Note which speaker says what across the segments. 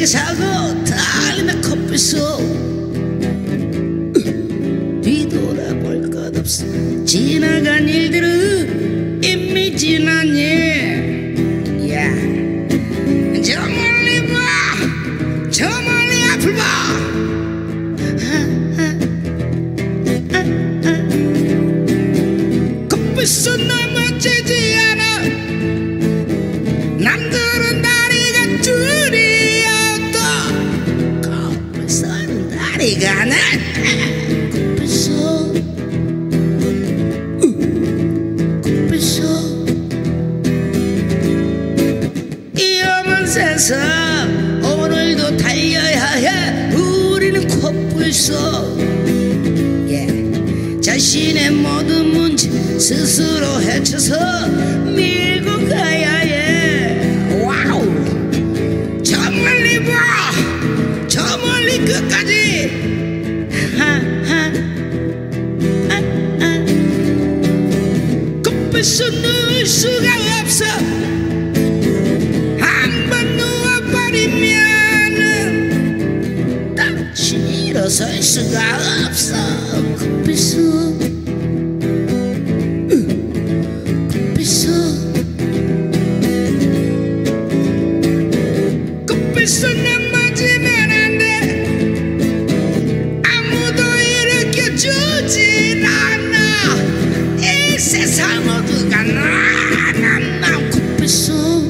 Speaker 1: 사고 달리는 커피숍 뒤돌아볼 것 없어. 지나간 일들은 이미 지났네. 야, 저 멀리 봐, 저 멀리 앞을 봐. 커피숍 넘어지지 않아. 남들은 다리가 줄이어도 커피숍은 다리가 나. 세상 오늘도 달려야 해. 우리는 코뿔소. 자신의 모든 문제 스스로 헤쳐서 밀고 가야 해. 와우. 저 멀리 봐, 저 멀리 끝까지. 코뿔소 누울 수가 없어. 설 수가 없어. 커피숍, 커피숍, 커피숍 넘어지면 안 돼. 아무도 일으켜주질 않아. 이 세상 모두가 나 커피숍.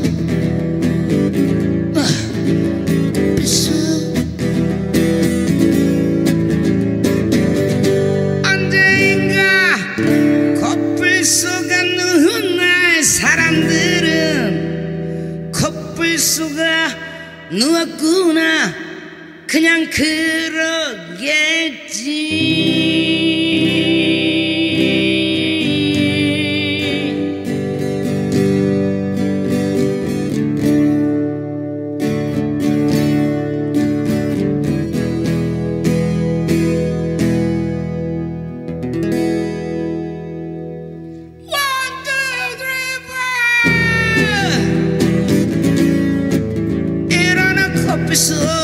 Speaker 1: 사람들은 코뿔소가 누웠구나 그냥 그러겠지. So